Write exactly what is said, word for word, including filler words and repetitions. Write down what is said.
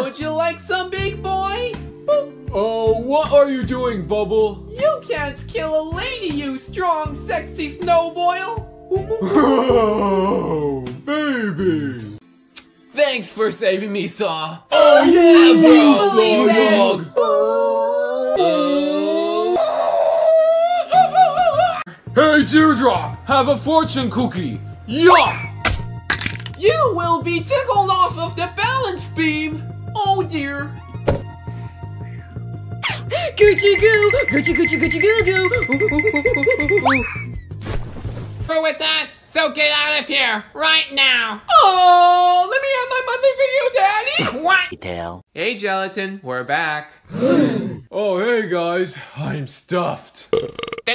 Would you like some, big boy? Oh, uh, what are you doing, Bubble? You can't kill a lady, you strong, sexy snowboil. Oh, baby. Thanks for saving me, Saw. Oh, yeah, bro, dog. Hey, Teardrop, have a fortune cookie. Yeah. You will be tickled off of the balance beam. Oh, dear. Gucci goo, Gucci Gucci Gucci goo goo. Through with that, so get out of here, right now. Oh, let me have my monthly video, Daddy. What? Hey, Gelatin, we're back. Oh, hey guys, I'm stuffed.